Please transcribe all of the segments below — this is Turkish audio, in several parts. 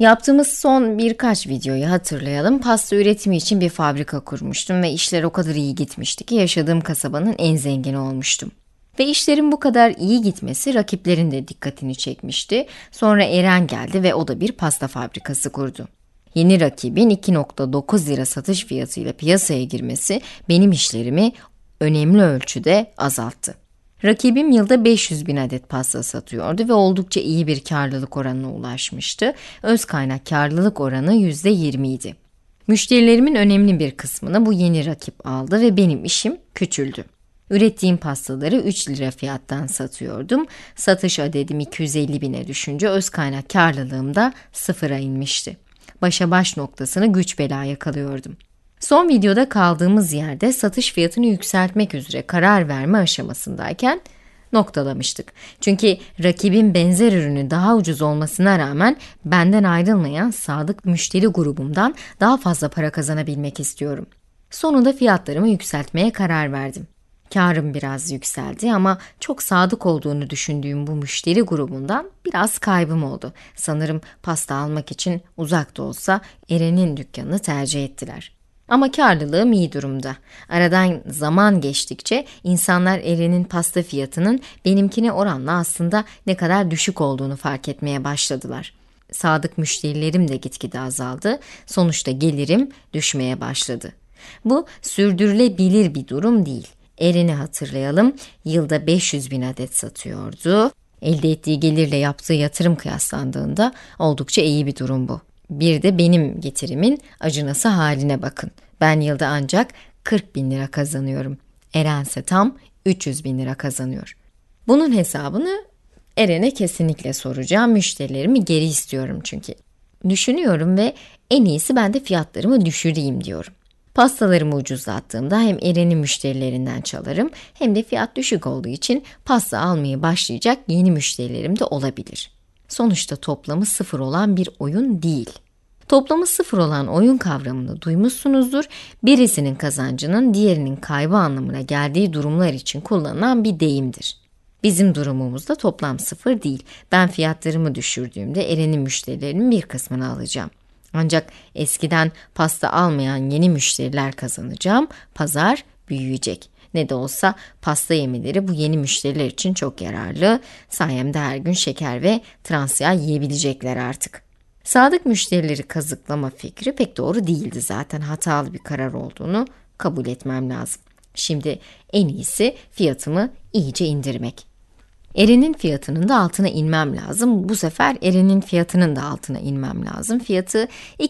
Yaptığımız son birkaç videoyu hatırlayalım. Pasta üretimi için bir fabrika kurmuştum ve işler o kadar iyi gitmişti ki yaşadığım kasabanın en zengini olmuştum. Ve işlerin bu kadar iyi gitmesi rakiplerin de dikkatini çekmişti. Sonra Eren geldi ve o da bir pasta fabrikası kurdu. Yeni rakibin 2,9 lira satış fiyatıyla piyasaya girmesi benim işlerimi önemli ölçüde azalttı. Rakibim yılda 500 bin adet pasta satıyordu ve oldukça iyi bir karlılık oranına ulaşmıştı. Öz kaynak karlılık oranı %20 idi. Müşterilerimin önemli bir kısmını bu yeni rakip aldı ve benim işim küçüldü. Ürettiğim pastaları 3 lira fiyattan satıyordum. Satış adedim 250 bine düşünce öz kaynak karlılığım da sıfıra inmişti. Başa baş noktasını güç bela yakalıyordum. Son videoda kaldığımız yerde satış fiyatını yükseltmek üzere karar verme aşamasındayken noktalamıştık. Çünkü rakibin benzer ürünü daha ucuz olmasına rağmen benden ayrılmayan sadık müşteri grubumdan daha fazla para kazanabilmek istiyorum. Sonunda fiyatlarımı yükseltmeye karar verdim. Karım biraz yükseldi ama çok sadık olduğunu düşündüğüm bu müşteri grubundan biraz kaybım oldu. Sanırım pasta almak için uzak da olsa Eren'in dükkanını tercih ettiler. Ama karlılığım iyi durumda. Aradan zaman geçtikçe insanlar Eren'in pasta fiyatının benimkine oranla aslında ne kadar düşük olduğunu fark etmeye başladılar. Sadık müşterilerim de gitgide azaldı. Sonuçta gelirim düşmeye başladı. Bu sürdürülebilir bir durum değil. Eren'i hatırlayalım, yılda 500 bin adet satıyordu. Elde ettiği gelirle yaptığı yatırım kıyaslandığında oldukça iyi bir durum bu. Bir de benim getirimin acınası haline bakın. Ben yılda ancak 40 bin lira kazanıyorum. Eren ise tam 300 bin lira kazanıyor. Bunun hesabını Eren'e kesinlikle soracağım. Müşterilerimi geri istiyorum çünkü. Düşünüyorum ve en iyisi ben de fiyatlarımı düşüreyim diyorum. Pastalarımı ucuzlattığımda hem Eren'in müşterilerinden çalarım hem de fiyat düşük olduğu için pasta almaya başlayacak yeni müşterilerim de olabilir. Sonuçta toplamı sıfır olan bir oyun değil. Toplamı sıfır olan oyun kavramını duymuşsunuzdur. Birisinin kazancının diğerinin kaybı anlamına geldiği durumlar için kullanılan bir deyimdir. Bizim durumumuzda toplam sıfır değil. Ben fiyatlarımı düşürdüğümde Eren'in müşterilerinin bir kısmını alacağım. Ancak eskiden pasta almayan yeni müşteriler kazanacağım, pazar büyüyecek. Ne de olsa pasta yemeleri bu yeni müşteriler için çok yararlı. Sayemde her gün şeker ve trans-yağ yiyebilecekler artık. Sadık müşterileri kazıklama fikri pek doğru değildi zaten. Hatalı bir karar olduğunu kabul etmem lazım. Şimdi en iyisi fiyatımı iyice indirmek. Eren'in fiyatının da altına inmem lazım. Bu sefer Eren'in fiyatının da altına inmem lazım. Fiyatı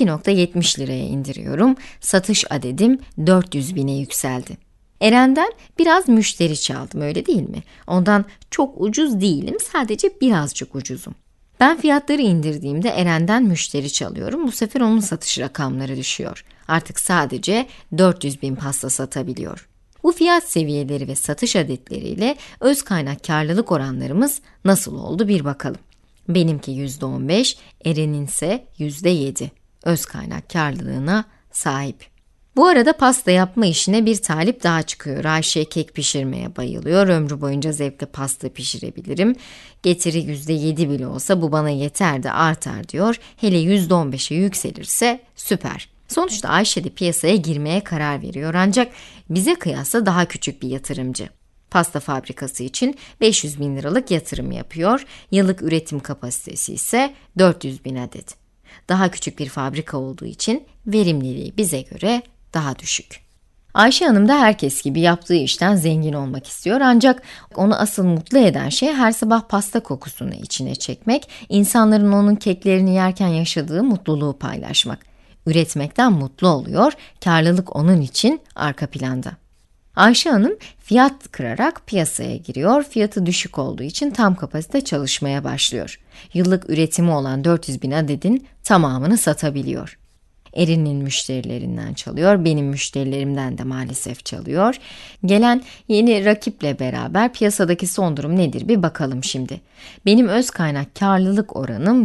2,70 liraya indiriyorum. Satış adedim 400 bine yükseldi. Eren'den biraz müşteri çaldım, öyle değil mi? Ondan çok ucuz değilim, sadece birazcık ucuzum. Ben fiyatları indirdiğimde Eren'den müşteri çalıyorum. Bu sefer onun satış rakamları düşüyor. Artık sadece 400 bin pasta satabiliyor. Bu fiyat seviyeleri ve satış adetleriyle öz kaynak karlılık oranlarımız nasıl oldu bir bakalım. Benimki %15, Eren'in ise %7 öz kaynak karlılığına sahip. Bu arada pasta yapma işine bir talip daha çıkıyor. Ayşe kek pişirmeye bayılıyor. Ömrü boyunca zevkle pasta pişirebilirim. Getiri %7 bile olsa bu bana yeter de artar diyor. Hele %15'e yükselirse süper. Sonuçta Ayşe de piyasaya girmeye karar veriyor ancak bize kıyasla daha küçük bir yatırımcı. Pasta fabrikası için 500 bin liralık yatırım yapıyor. Yıllık üretim kapasitesi ise 400 bin adet. Daha küçük bir fabrika olduğu için verimliliği bize göre daha düşük. Ayşe Hanım da herkes gibi yaptığı işten zengin olmak istiyor ancak onu asıl mutlu eden şey her sabah pasta kokusunu içine çekmek, insanların onun keklerini yerken yaşadığı mutluluğu paylaşmak. Üretmekten mutlu oluyor, karlılık onun için arka planda. Ayşe Hanım fiyat kırarak piyasaya giriyor, fiyatı düşük olduğu için tam kapasite çalışmaya başlıyor. Yıllık üretimi olan 400 bin adedin tamamını satabiliyor. Eren'in müşterilerinden çalıyor, benim müşterilerimden de maalesef çalıyor. Gelen yeni rakiple beraber piyasadaki son durum nedir bir bakalım şimdi. Benim öz kaynak karlılık oranım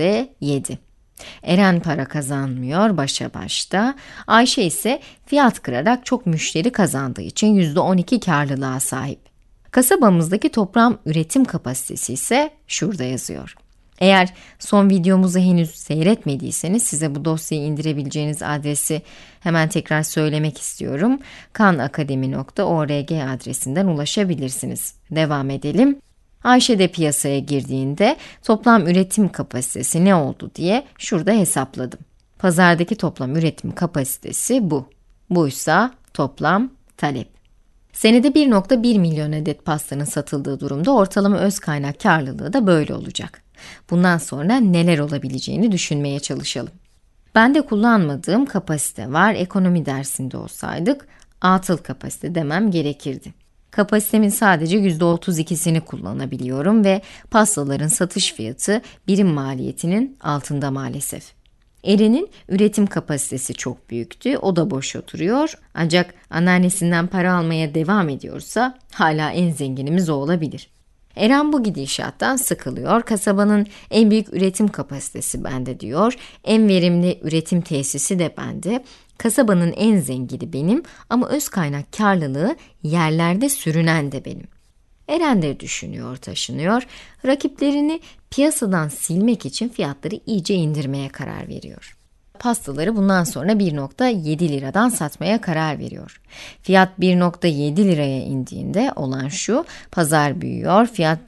%7. Eren para kazanmıyor başa başta. Ayşe ise fiyat kırarak çok müşteri kazandığı için %12 karlılığa sahip. Kasabamızdaki toplam üretim kapasitesi ise şurada yazıyor. Eğer son videomuzu henüz seyretmediyseniz size bu dosyayı indirebileceğiniz adresi hemen tekrar söylemek istiyorum. kanakademi.org adresinden ulaşabilirsiniz. Devam edelim. Ayşe de piyasaya girdiğinde toplam üretim kapasitesi ne oldu diye şurada hesapladım. Pazardaki toplam üretim kapasitesi bu. Buysa toplam talep. Senede 1,1 milyon adet pastanın satıldığı durumda ortalama öz kaynak karlılığı da böyle olacak. Bundan sonra neler olabileceğini düşünmeye çalışalım. Ben de kullanmadığım kapasite var. Ekonomi dersinde olsaydık atıl kapasite demem gerekirdi. Kapasitemin sadece %32'sini kullanabiliyorum ve pastaların satış fiyatı birim maliyetinin altında maalesef. Eren'in üretim kapasitesi çok büyüktü, o da boş oturuyor. Ancak anneannesinden para almaya devam ediyorsa hala en zenginimiz o olabilir. Eren bu gidişattan sıkılıyor, kasabanın en büyük üretim kapasitesi bende diyor, en verimli üretim tesisi de bende, kasabanın en zengini benim ama öz kaynak karlılığı yerlerde sürünen de benim. Eren de düşünüyor, taşınıyor, rakiplerini piyasadan silmek için fiyatları iyice indirmeye karar veriyor. Pastaları bundan sonra 1,7 liradan satmaya karar veriyor. Fiyat 1,7 liraya indiğinde olan şu, pazar büyüyor, fiyat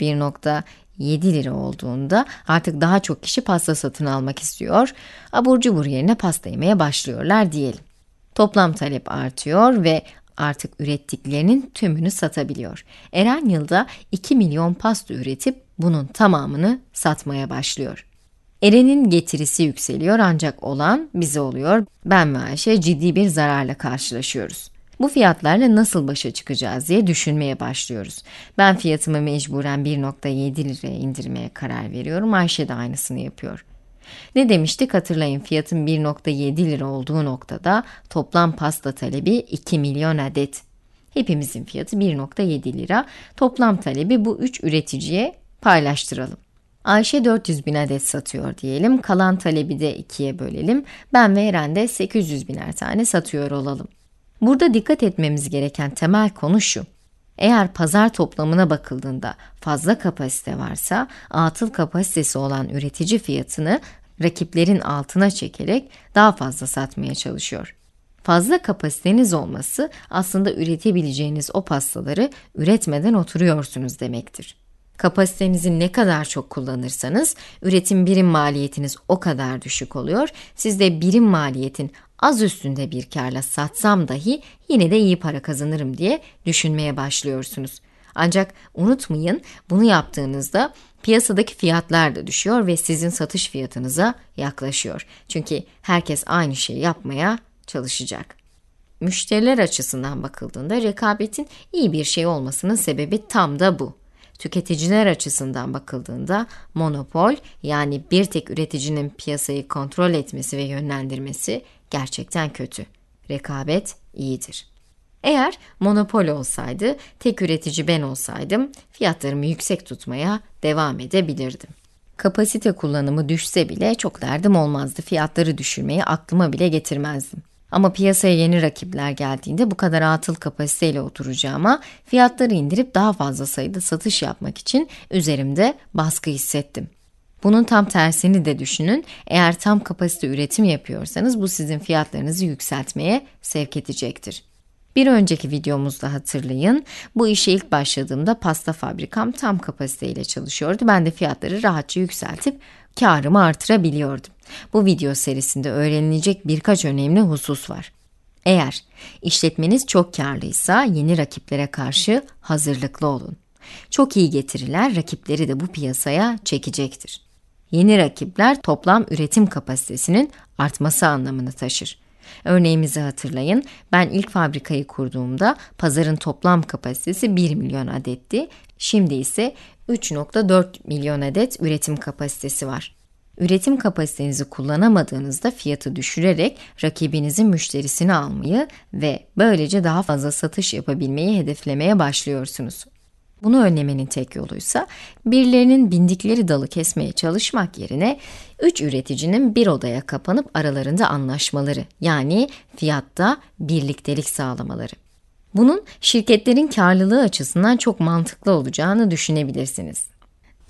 1,7 lira olduğunda artık daha çok kişi pasta satın almak istiyor, abur cubur yerine pasta yemeye başlıyorlar diyelim. Toplam talep artıyor ve artık ürettiklerinin tümünü satabiliyor. Eren yılda 2 milyon pasta üretip bunun tamamını satmaya başlıyor. Eren'in getirisi yükseliyor ancak olan bize oluyor. Ben ve Ayşe ciddi bir zararla karşılaşıyoruz. Bu fiyatlarla nasıl başa çıkacağız diye düşünmeye başlıyoruz. Ben fiyatımı mecburen 1,7 liraya indirmeye karar veriyorum. Ayşe de aynısını yapıyor. Ne demiştik hatırlayın, fiyatın 1,7 lira olduğu noktada toplam pasta talebi 2 milyon adet. Hepimizin fiyatı 1,7 lira. Toplam talebi bu 3 üreticiye paylaştıralım. Ayşe 400 bin adet satıyor diyelim. Kalan talebi de 2'ye bölelim. Ben ve Eren de 800 biner tane satıyor olalım. Burada dikkat etmemiz gereken temel konu şu. Eğer pazar toplamına bakıldığında fazla kapasite varsa, atıl kapasitesi olan üretici fiyatını rakiplerin altına çekerek daha fazla satmaya çalışıyor. Fazla kapasiteniz olması aslında üretebileceğiniz o pastaları üretmeden oturuyorsunuz demektir. Kapasitenizi ne kadar çok kullanırsanız üretim birim maliyetiniz o kadar düşük oluyor. Siz de birim maliyetin az üstünde bir karla satsam dahi yine de iyi para kazanırım diye düşünmeye başlıyorsunuz. Ancak unutmayın, bunu yaptığınızda piyasadaki fiyatlar da düşüyor ve sizin satış fiyatınıza yaklaşıyor. Çünkü herkes aynı şeyi yapmaya çalışacak. Müşteriler açısından bakıldığında rekabetin iyi bir şey olmasının sebebi tam da bu. Tüketiciler açısından bakıldığında monopol, yani bir tek üreticinin piyasayı kontrol etmesi ve yönlendirmesi gerçekten kötü. Rekabet iyidir. Eğer monopol olsaydı, tek üretici ben olsaydım, fiyatlarımı yüksek tutmaya devam edebilirdim. Kapasite kullanımı düşse bile çok derdim olmazdı. Fiyatları düşürmeyi aklıma bile getirmezdim. Ama piyasaya yeni rakipler geldiğinde bu kadar atıl kapasiteyle oturacağıma, fiyatları indirip daha fazla sayıda satış yapmak için üzerimde baskı hissettim. Bunun tam tersini de düşünün. Eğer tam kapasite üretim yapıyorsanız bu sizin fiyatlarınızı yükseltmeye sevk edecektir. Bir önceki videomuzda hatırlayın, bu işe ilk başladığımda pasta fabrikam tam kapasiteyle çalışıyordu. Ben de fiyatları rahatça yükseltip karımı artırabiliyordum. Bu video serisinde öğrenilecek birkaç önemli husus var. Eğer işletmeniz çok karlıysa yeni rakiplere karşı hazırlıklı olun. Çok iyi getiriler rakipleri de bu piyasaya çekecektir. Yeni rakipler toplam üretim kapasitesinin artması anlamını taşır. Örneğimizi hatırlayın, ben ilk fabrikayı kurduğumda pazarın toplam kapasitesi 1 milyon adetti. Şimdi ise 3,4 milyon adet üretim kapasitesi var. Üretim kapasitenizi kullanamadığınızda fiyatı düşürerek rakibinizin müşterisini almayı ve böylece daha fazla satış yapabilmeyi hedeflemeye başlıyorsunuz. Bunu önlemenin tek yoluysa birilerinin bindikleri dalı kesmeye çalışmak yerine 3 üreticinin bir odaya kapanıp aralarında anlaşmaları, yani fiyatta birliktelik sağlamaları. Bunun şirketlerin karlılığı açısından çok mantıklı olacağını düşünebilirsiniz.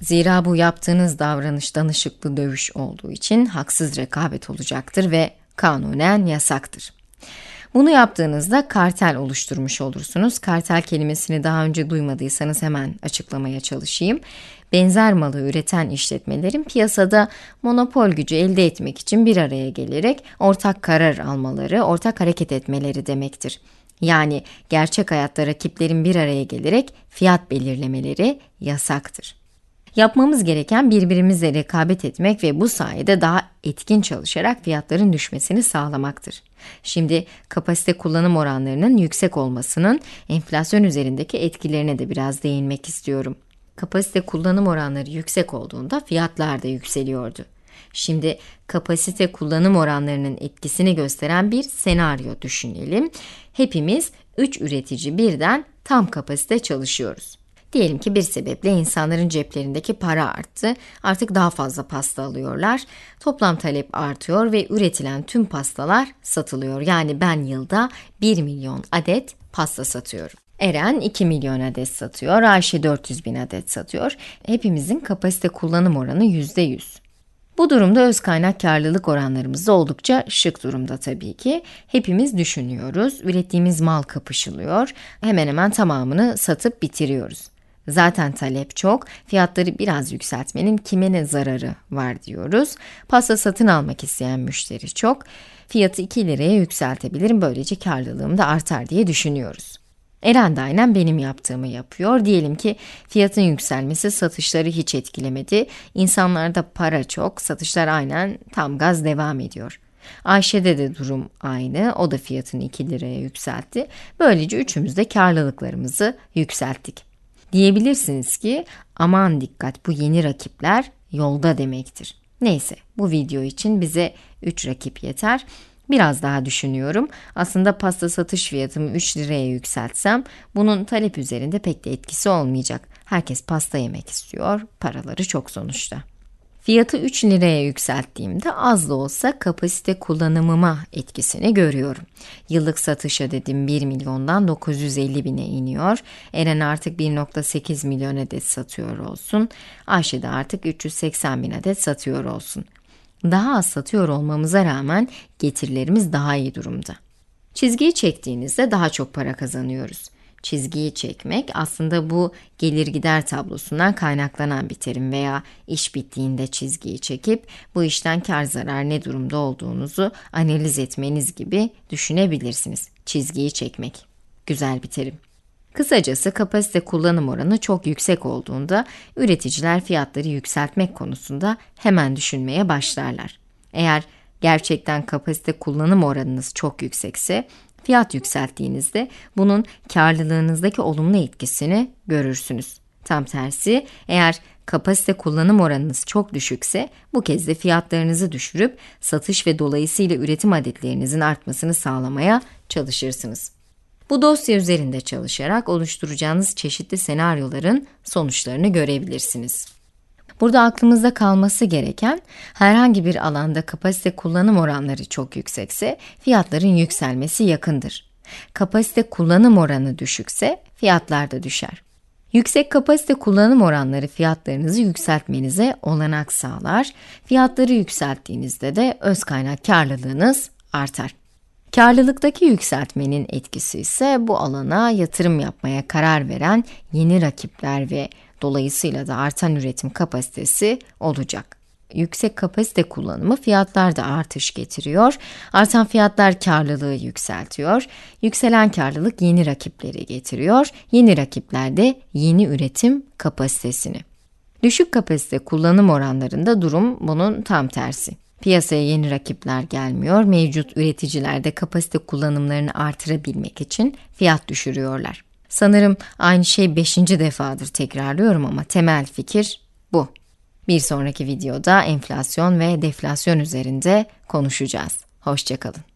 Zira bu yaptığınız davranış danışıklı dövüş olduğu için haksız rekabet olacaktır ve kanunen yasaktır. Bunu yaptığınızda kartel oluşturmuş olursunuz. Kartel kelimesini daha önce duymadıysanız hemen açıklamaya çalışayım. Benzer malı üreten işletmelerin piyasada monopol gücü elde etmek için bir araya gelerek ortak karar almaları, ortak hareket etmeleri demektir. Yani gerçek hayatta rakiplerin bir araya gelerek fiyat belirlemeleri yasaktır. Yapmamız gereken birbirimizle rekabet etmek ve bu sayede daha etkin çalışarak fiyatların düşmesini sağlamaktır. Şimdi kapasite kullanım oranlarının yüksek olmasının enflasyon üzerindeki etkilerine de biraz değinmek istiyorum. Kapasite kullanım oranları yüksek olduğunda fiyatlar da yükseliyordu. Şimdi kapasite kullanım oranlarının etkisini gösteren bir senaryo düşünelim. Hepimiz 3 üretici birden tam kapasite çalışıyoruz. Diyelim ki bir sebeple insanların ceplerindeki para arttı, artık daha fazla pasta alıyorlar, toplam talep artıyor ve üretilen tüm pastalar satılıyor. Yani ben yılda 1 milyon adet pasta satıyorum. Eren 2 milyon adet satıyor, Ayşe 400 bin adet satıyor. Hepimizin kapasite kullanım oranı %100. Bu durumda öz kaynak karlılık oranlarımız da oldukça şık durumda tabii ki. Hepimiz düşünüyoruz, ürettiğimiz mal kapışılıyor, hemen hemen tamamını satıp bitiriyoruz. Zaten talep çok, fiyatları biraz yükseltmenin kime ne zararı var diyoruz. Pasta satın almak isteyen müşteri çok, fiyatı 2 liraya yükseltebilirim, böylece karlılığım da artar diye düşünüyoruz. Eren de aynen benim yaptığımı yapıyor. Diyelim ki fiyatın yükselmesi satışları hiç etkilemedi. İnsanlarda para çok, satışlar aynen tam gaz devam ediyor. Ayşe'de de durum aynı, o da fiyatını 2 liraya yükseltti. Böylece üçümüz de karlılıklarımızı yükselttik. Diyebilirsiniz ki aman dikkat, bu yeni rakipler yolda demektir. Neyse, bu video için bize 3 rakip yeter. Biraz daha düşünüyorum. Aslında pasta satış fiyatımı 3 liraya yükseltsem bunun talep üzerinde pek de etkisi olmayacak. Herkes pasta yemek istiyor, paraları çok sonuçta. Fiyatı 3 liraya yükselttiğimde az da olsa kapasite kullanımıma etkisini görüyorum. Yıllık satışa dedim 1 milyondan 950 bine iniyor. Eren artık 1,8 milyon adet satıyor olsun. Ayşe de artık 380 bin adet satıyor olsun. Daha az satıyor olmamıza rağmen getirilerimiz daha iyi durumda. Çizgiyi çektiğinizde daha çok para kazanıyoruz. Çizgiyi çekmek aslında bu gelir gider tablosundan kaynaklanan bir terim veya iş bittiğinde çizgiyi çekip bu işten kar zarar ne durumda olduğunuzu analiz etmeniz gibi düşünebilirsiniz. Çizgiyi çekmek. Güzel bir terim. Kısacası kapasite kullanım oranı çok yüksek olduğunda üreticiler fiyatları yükseltmek konusunda hemen düşünmeye başlarlar. Eğer gerçekten kapasite kullanım oranınız çok yüksekse, fiyat yükselttiğinizde bunun karlılığınızdaki olumlu etkisini görürsünüz. Tam tersi, eğer kapasite kullanım oranınız çok düşükse, bu kez de fiyatlarınızı düşürüp satış ve dolayısıyla üretim adetlerinizin artmasını sağlamaya çalışırsınız. Bu dosya üzerinde çalışarak oluşturacağınız çeşitli senaryoların sonuçlarını görebilirsiniz. Burada aklımızda kalması gereken, herhangi bir alanda kapasite kullanım oranları çok yüksekse fiyatların yükselmesi yakındır. Kapasite kullanım oranı düşükse fiyatlar da düşer. Yüksek kapasite kullanım oranları fiyatlarınızı yükseltmenize olanak sağlar. Fiyatları yükselttiğinizde de öz kaynak karlılığınız artar. Karlılıktaki yükseltmenin etkisi ise bu alana yatırım yapmaya karar veren yeni rakipler ve dolayısıyla da artan üretim kapasitesi olacak. Yüksek kapasite kullanımı fiyatlarda artış getiriyor. Artan fiyatlar karlılığı yükseltiyor. Yükselen karlılık yeni rakipleri getiriyor. Yeni rakipler de yeni üretim kapasitesini. Düşük kapasite kullanım oranlarında durum bunun tam tersi. Piyasaya yeni rakipler gelmiyor, mevcut üreticiler de kapasite kullanımlarını artırabilmek için fiyat düşürüyorlar. Sanırım aynı şey 5. defadır tekrarlıyorum ama temel fikir bu. Bir sonraki videoda enflasyon ve deflasyon üzerinde konuşacağız. Hoşça kalın.